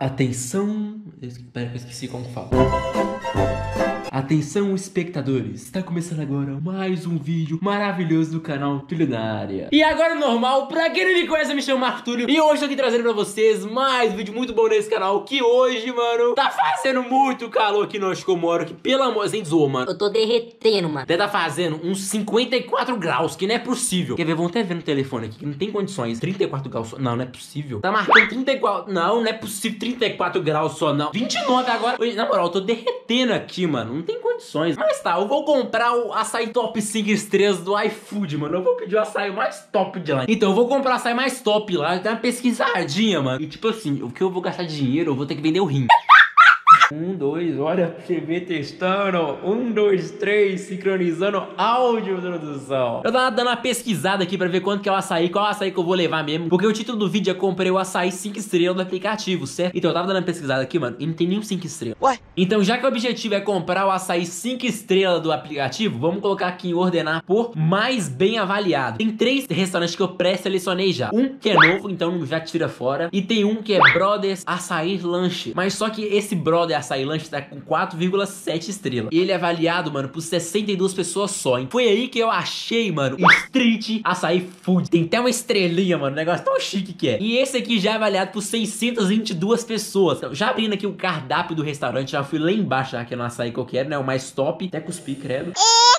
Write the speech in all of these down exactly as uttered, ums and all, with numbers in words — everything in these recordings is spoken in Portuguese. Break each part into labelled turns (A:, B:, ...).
A: Atenção... Espera que eu esqueci como fala. Atenção, espectadores, está começando agora mais um vídeo maravilhoso do canal Culinária. E agora normal, pra quem não me conhece, eu me chamo Marco Túlio e hoje eu tô aqui trazendo pra vocês mais um vídeo muito bom nesse canal. Que hoje, mano, tá fazendo muito calor aqui onde eu moro, que pelo amor, sem zoa, mano,
B: eu tô derretendo, mano.
A: Até tá fazendo uns cinquenta e quatro graus, que não é possível. Quer ver, vamos até ver no telefone aqui, que não tem condições. Trinta e quatro graus só, não, não é possível. Tá marcando trinta e quatro, não, não é possível, trinta e quatro graus só, não. Vinte e nove agora. Na moral, eu tô derretendo aqui, mano. Não tem condições. Mas tá, eu vou comprar o açaí top cinco estrelas do iFood, mano. Eu vou pedir o açaí mais top de lá. Então eu vou comprar o açaí mais top lá. Tem uma pesquisadinha, mano. E tipo assim, o que eu vou gastar dinheiro, eu vou ter que vender o rim. Um, dois, olha, T V testando. Um, dois, três, sincronizando áudio, meu Deus do céu. Eu tava dando uma pesquisada aqui pra ver quanto que é o açaí, qual açaí que eu vou levar mesmo. Porque o título do vídeo é comprei o açaí cinco estrelas do aplicativo, certo? Então eu tava dando uma pesquisada aqui, mano, e não tem nenhum cinco estrelas. Ué? Então já que o objetivo é comprar o açaí cinco estrelas do aplicativo, vamos colocar aqui em ordenar por mais bem avaliado. Tem três restaurantes que eu pré-selecionei já. Um que é novo, então já tira fora. E tem um que é Brothers Açaí Lanche. Mas só que esse Brother Açaí Lanche tá com quatro vírgula sete estrelas. E ele é avaliado, mano, por sessenta e duas pessoas só, hein? Foi aí que eu achei, mano, Street Açaí Food. Tem até uma estrelinha, mano, um negócio tão chique que é. E esse aqui já é avaliado por seiscentas e vinte e duas pessoas. Então, já abrindo aqui o cardápio do restaurante, já fui lá embaixo, já que é no açaí que eu quero, né? O mais top. Até cuspi, credo.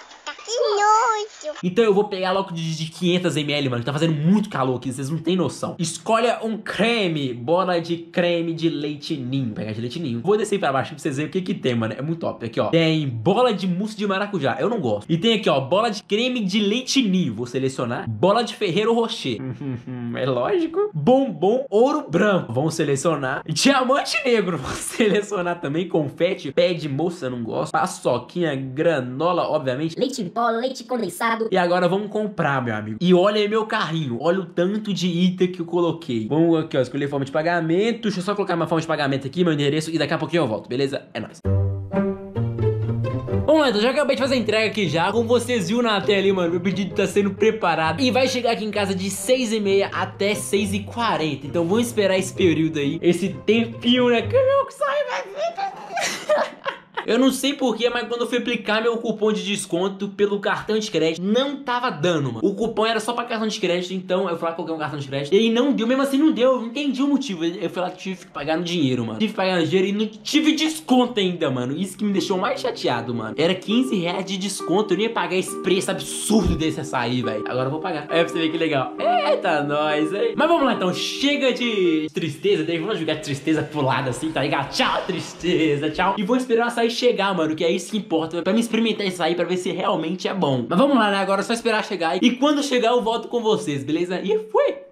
A: Então eu vou pegar logo de, de quinhentos mililitros, mano, que tá fazendo muito calor aqui, vocês não tem noção. Escolha um creme, bola de creme de leite ninho. Vou pegar de leite ninho. Vou descer pra baixo pra vocês verem o que que tem, mano. É muito top. Aqui, ó. Tem bola de mousse de maracujá. Eu não gosto. E tem aqui, ó, bola de creme de leite ninho. Vou selecionar. Bola de Ferrero Rocher. É lógico. Bombom ouro branco. Vamos selecionar. Diamante negro. Vou selecionar também. Confete. Pé de moça, eu não gosto. Paçoquinha, granola, obviamente.
B: Leite em pó, leite condensado.
A: E agora vamos comprar, meu amigo. E olha aí meu carrinho. Olha o tanto de item que eu coloquei. Vamos aqui, ó, escolher forma de pagamento. Deixa eu só colocar minha forma de pagamento aqui, meu endereço. E daqui a pouquinho eu volto, beleza? É nóis. Vamos lá, então já acabei de fazer a entrega aqui já. Como vocês viram na tela ali, mano, meu pedido tá sendo preparado. E vai chegar aqui em casa de seis e meia até seis e quarenta. Então vamos esperar esse período aí. Esse tempinho, né? Que eu sai, vai. Eu não sei porquê, mas quando eu fui aplicar meu cupom de desconto pelo cartão de crédito, não tava dando, mano. O cupom era só pra cartão de crédito, então eu fui lá, coloquei um cartão de crédito. E aí não deu, mesmo assim não deu, eu não entendi o motivo. Eu fui lá que tive que pagar no dinheiro, mano. Tive que pagar no dinheiro e não tive desconto ainda, mano. Isso que me deixou mais chateado, mano. Era quinze reais de desconto, eu nem ia pagar esse preço absurdo desse açaí, velho. Agora eu vou pagar. É pra você ver que legal. Eita, nós, hein? Mas vamos lá, então. Chega de tristeza, daí vamos jogar tristeza pro lado assim, tá ligado? Tchau, tristeza, tchau. E vou esperar o açaí chegar, mano, que é isso que importa, pra me experimentar isso aí, pra ver se realmente é bom. Mas vamos lá, né, agora é só esperar chegar. E quando chegar eu volto com vocês, beleza? E fui!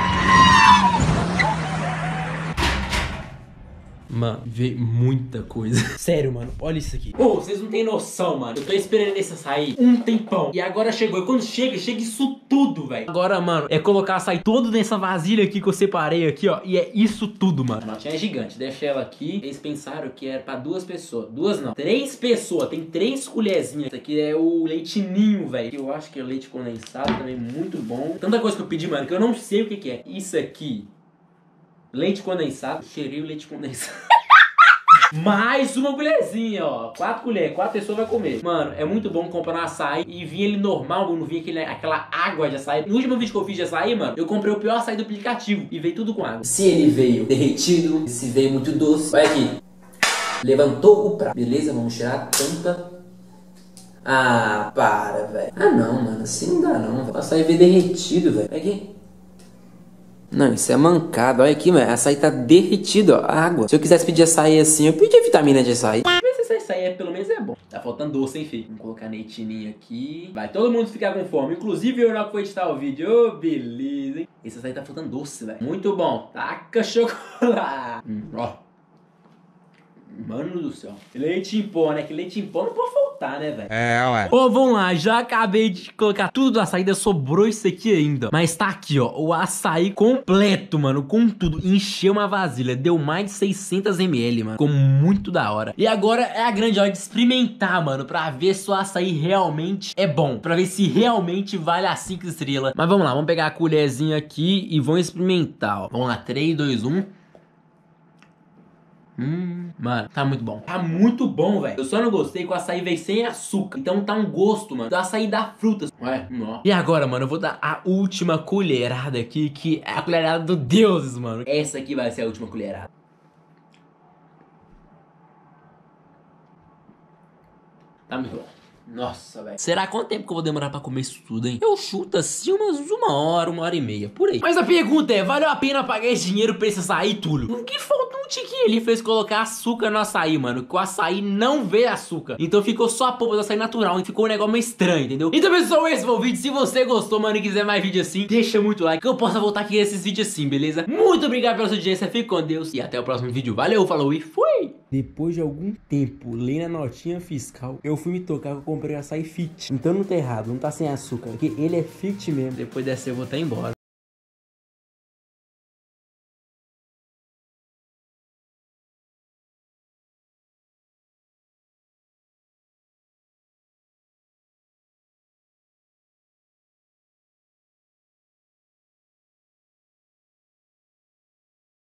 A: Mano, veio muita coisa. Sério, mano, olha isso aqui. Pô, vocês não tem noção, mano. Eu tô esperando esse açaí um tempão. E agora chegou. E quando chega, chega isso tudo, velho. Agora, mano, é colocar açaí todo nessa vasilha aqui que eu separei aqui, ó. E é isso tudo, mano. A notinha é gigante. Deixa ela aqui. Eles pensaram que era pra duas pessoas. Duas não. Três pessoas. Tem três colherzinhas. Isso aqui é o leite ninho, velho. Eu acho que é leite condensado também, muito bom. Tanta coisa que eu pedi, mano, que eu não sei o que que é. Isso aqui... leite condensado. Cheirei o leite condensado. Mais uma colherzinha, ó. Quatro colheres, quatro pessoas vai comer. Mano, é muito bom comprar um açaí e vir ele normal, não vir aquele, aquela água de açaí. No último vídeo que eu fiz de açaí, mano, eu comprei o pior açaí do aplicativo e veio tudo com água. Se ele veio derretido, se veio muito doce. Olha aqui. Levantou o prato. Beleza, vamos tirar a tampa. Ah, para, velho. Ah, não, mano, assim não dá não. O açaí veio derretido, velho. Olha aqui. Não, isso é mancada. Olha aqui, mano. Açaí tá derretido, ó. A água. Se eu quisesse pedir açaí assim, eu pedia vitamina de açaí. Mas esse açaí é, pelo menos é bom. Tá faltando doce, hein, filho? Vamos colocar leitinho aqui. Vai todo mundo ficar com fome. Inclusive eu já fui editar o vídeo. Ô, oh, beleza, hein? Esse açaí tá faltando doce, velho. Muito bom. Taca chocolate. Hum, ó. Mano do céu. Leite em pó, né? Que leite em pó não pode faltar, né, velho? É, ué. Ô, oh, vamos lá. Já acabei de colocar tudo da saída. Sobrou isso aqui ainda. Mas tá aqui, ó. O açaí completo, mano. Com tudo. Encheu uma vasilha. Deu mais de seiscentos mililitros, mano. Ficou muito da hora. E agora é a grande hora de experimentar, mano. Pra ver se o açaí realmente é bom. Pra ver se realmente vale as cinco estrelas. Mas vamos lá. Vamos pegar a colherzinha aqui e vamos experimentar, ó. Vamos lá. três, dois, um. Hum, mano, tá muito bom. Tá muito bom, velho. Eu só não gostei que o açaí veio sem açúcar. Então tá um gosto, mano, do açaí da fruta. Ué, não. E agora, mano, eu vou dar a última colherada aqui, que é a colherada do deuses, mano. Essa aqui vai ser a última colherada. Tá muito bom. Nossa, velho. Será quanto tempo que eu vou demorar pra comer isso tudo, hein? Eu chuto assim umas uma hora, uma hora e meia, por aí. Mas a pergunta é, valeu a pena pagar esse dinheiro pra esse açaí, Túlio? O que faltou um tiquinho ali fez colocar açúcar no açaí, mano? Que o açaí não vê açúcar. Então ficou só a polpa do açaí natural e ficou um negócio meio estranho, entendeu? Então, pessoal, esse foi o vídeo. Se você gostou, mano, e quiser mais vídeo assim, deixa muito like que eu possa voltar aqui nesses vídeos assim, beleza? Muito obrigado pela sua audiência, fique com Deus e até o próximo vídeo. Valeu, falou e fui!
C: Depois de algum tempo, lendo a notinha fiscal, eu fui me tocar que eu comprei açaí fit. Então não tá errado, não tá sem açúcar, porque ele é fit mesmo.
A: Depois dessa eu vou até embora.